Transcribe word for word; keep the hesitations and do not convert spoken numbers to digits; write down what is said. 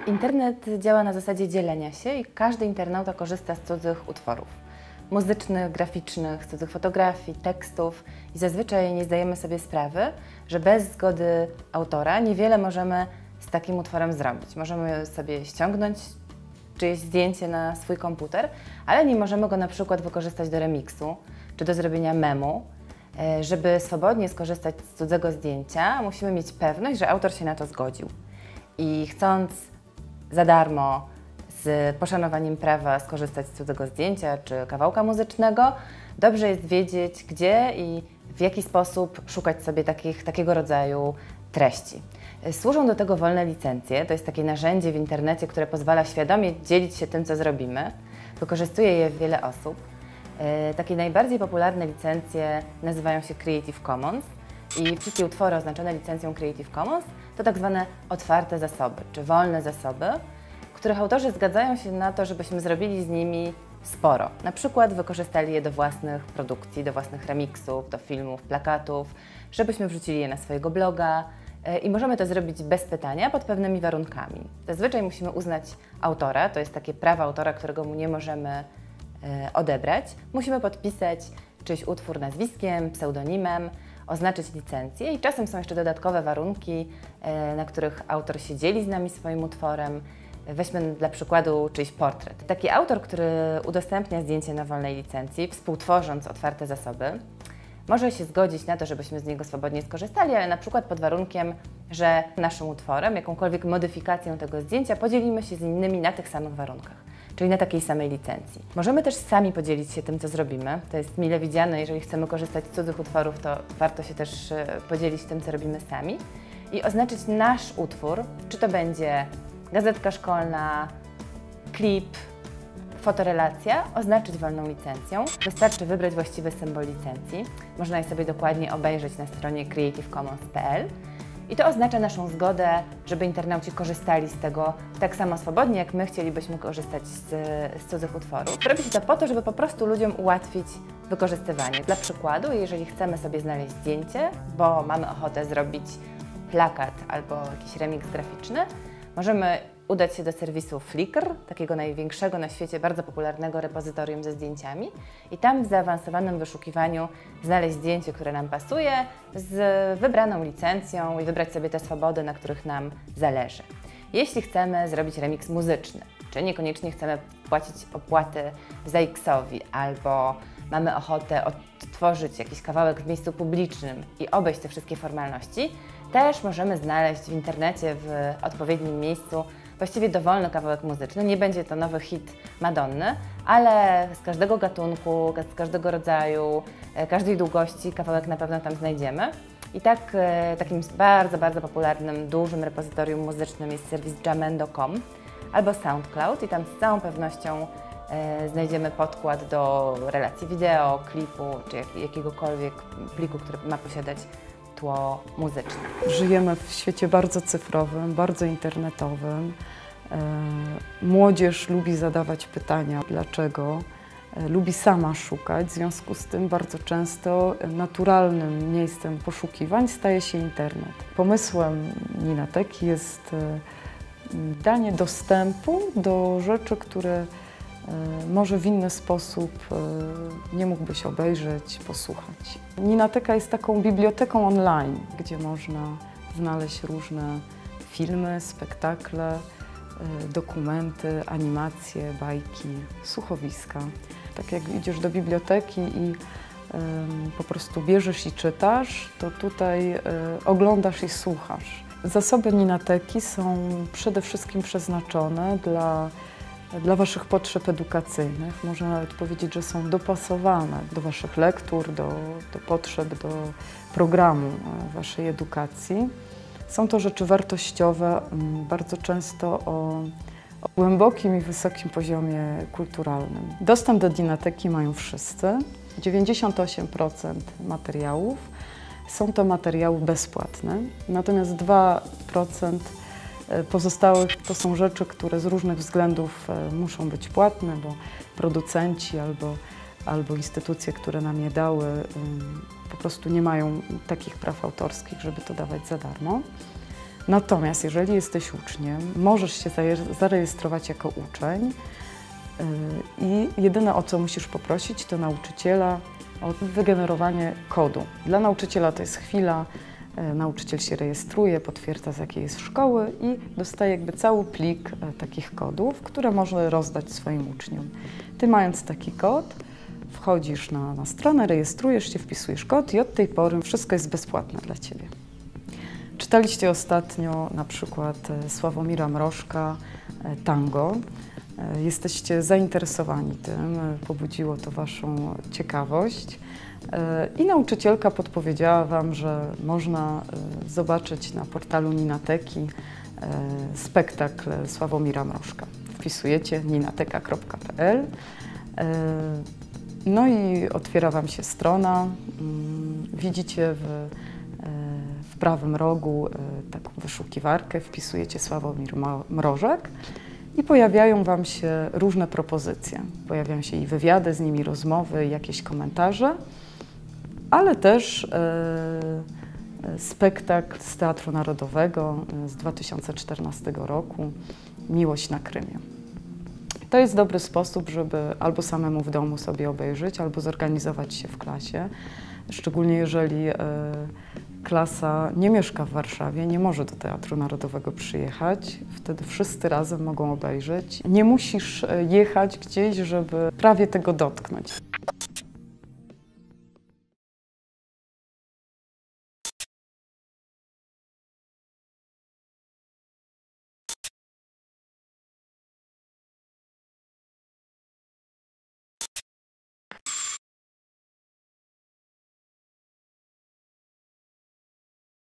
Internet działa na zasadzie dzielenia się i każdy internauta korzysta z cudzych utworów muzycznych, graficznych, z cudzych fotografii, tekstów i zazwyczaj nie zdajemy sobie sprawy, że bez zgody autora niewiele możemy z takim utworem zrobić. Możemy sobie ściągnąć czyjeś zdjęcie na swój komputer, ale nie możemy go na przykład wykorzystać do remiksu czy do zrobienia memu. Żeby swobodnie skorzystać z cudzego zdjęcia, musimy mieć pewność, że autor się na to zgodził. I chcąc za darmo, z poszanowaniem prawa skorzystać z cudzego zdjęcia czy kawałka muzycznego, dobrze jest wiedzieć, gdzie i w jaki sposób szukać sobie takich, takiego rodzaju treści. Służą do tego wolne licencje. To jest takie narzędzie w internecie, które pozwala świadomie dzielić się tym, co zrobimy. Wykorzystuje je wiele osób. Takie najbardziej popularne licencje nazywają się Creative Commons i wszystkie utwory oznaczone licencją Creative Commons to tak zwane otwarte zasoby, czy wolne zasoby, których autorzy zgadzają się na to, żebyśmy zrobili z nimi sporo. Na przykład wykorzystali je do własnych produkcji, do własnych remiksów, do filmów, plakatów, żebyśmy wrzucili je na swojego bloga i możemy to zrobić bez pytania, pod pewnymi warunkami. Zazwyczaj musimy uznać autora, to jest takie prawo autora, którego mu nie możemy odebrać. Musimy podpisać czyjś utwór nazwiskiem, pseudonimem, oznaczyć licencję i czasem są jeszcze dodatkowe warunki, na których autor się dzieli z nami swoim utworem. Weźmy dla przykładu czyjś portret. Taki autor, który udostępnia zdjęcie na wolnej licencji, współtworząc otwarte zasoby, może się zgodzić na to, żebyśmy z niego swobodnie skorzystali, ale na przykład pod warunkiem, że naszym utworem, jakąkolwiek modyfikacją tego zdjęcia podzielimy się z innymi na tych samych warunkach, czyli na takiej samej licencji. Możemy też sami podzielić się tym, co zrobimy. To jest mile widziane, jeżeli chcemy korzystać z cudzych utworów, to warto się też podzielić tym, co robimy sami i oznaczyć nasz utwór, czy to będzie gazetka szkolna, klip, fotorelacja, oznaczyć wolną licencją. Wystarczy wybrać właściwy symbol licencji. Można je sobie dokładnie obejrzeć na stronie creative commons kropka p l. I to oznacza naszą zgodę, żeby internauci korzystali z tego tak samo swobodnie, jak my chcielibyśmy korzystać z, z cudzych utworów. Robi się to po to, żeby po prostu ludziom ułatwić wykorzystywanie. Dla przykładu, jeżeli chcemy sobie znaleźć zdjęcie, bo mamy ochotę zrobić plakat albo jakiś remix graficzny, możemy udać się do serwisu Flickr, takiego największego na świecie, bardzo popularnego repozytorium ze zdjęciami i tam w zaawansowanym wyszukiwaniu znaleźć zdjęcie, które nam pasuje, z wybraną licencją i wybrać sobie te swobody, na których nam zależy. Jeśli chcemy zrobić remix muzyczny, czy niekoniecznie chcemy płacić opłaty Zajksowi albo mamy ochotę odtworzyć jakiś kawałek w miejscu publicznym i obejść te wszystkie formalności, też możemy znaleźć w internecie w odpowiednim miejscu właściwie dowolny kawałek muzyczny. Nie będzie to nowy hit Madonny, ale z każdego gatunku, z każdego rodzaju, każdej długości kawałek na pewno tam znajdziemy. I tak takim bardzo, bardzo popularnym, dużym repozytorium muzycznym jest serwis jamendo kropka com albo SoundCloud i tam z całą pewnością e, znajdziemy podkład do relacji wideo, klipu czy jak, jakiegokolwiek pliku, który ma posiadać tło muzyczne. Żyjemy w świecie bardzo cyfrowym, bardzo internetowym. E, młodzież lubi zadawać pytania, dlaczego, e, lubi sama szukać, w związku z tym bardzo często naturalnym miejscem poszukiwań staje się internet. Pomysłem Ninateki jest e, danie dostępu do rzeczy, które może w inny sposób nie mógłbyś obejrzeć, posłuchać. Ninateka jest taką biblioteką online, gdzie można znaleźć różne filmy, spektakle, dokumenty, animacje, bajki, słuchowiska. Tak jak idziesz do biblioteki i po prostu bierzesz i czytasz, to tutaj oglądasz i słuchasz. Zasoby Ninateki są przede wszystkim przeznaczone dla Dla Waszych potrzeb edukacyjnych. Można nawet powiedzieć, że są dopasowane do Waszych lektur, do, do potrzeb, do programu Waszej edukacji. Są to rzeczy wartościowe, bardzo często o, o głębokim i wysokim poziomie kulturalnym. Dostęp do Ninateki mają wszyscy. dziewięćdziesiąt osiem procent materiałów są to materiały bezpłatne, natomiast dwa procent pozostałych to są rzeczy, które z różnych względów muszą być płatne, bo producenci albo, albo instytucje, które nam je dały, po prostu nie mają takich praw autorskich, żeby to dawać za darmo. Natomiast jeżeli jesteś uczniem, możesz się zarejestrować jako uczeń i jedyne, o co musisz poprosić, to nauczyciela o wygenerowanie kodu. Dla nauczyciela to jest chwila, nauczyciel się rejestruje, potwierdza, z jakiej jest szkoły i dostaje jakby cały plik takich kodów, które może rozdać swoim uczniom. Ty, mając taki kod, wchodzisz na, na stronę, rejestrujesz się, wpisujesz kod i od tej pory wszystko jest bezpłatne dla Ciebie. Czytaliście ostatnio na przykład Sławomira Mrożka Tango. Jesteście zainteresowani tym, pobudziło to Waszą ciekawość i nauczycielka podpowiedziała Wam, że można zobaczyć na portalu Ninateki spektakl Sławomira Mrożka. Wpisujecie ninateka kropka p l. No i otwiera Wam się strona. Widzicie w, w prawym rogu taką wyszukiwarkę, wpisujecie Sławomir Mrożek i pojawiają Wam się różne propozycje. Pojawiają się i wywiady z nimi, rozmowy, jakieś komentarze, ale też e, spektakl z Teatru Narodowego z dwa tysiące czternastego roku, Miłość na Krymie. To jest dobry sposób, żeby albo samemu w domu sobie obejrzeć, albo zorganizować się w klasie, szczególnie jeżeli e, klasa nie mieszka w Warszawie, nie może do Teatru Narodowego przyjechać, wtedy wszyscy razem mogą obejrzeć. Nie musisz jechać gdzieś, żeby prawie tego dotknąć.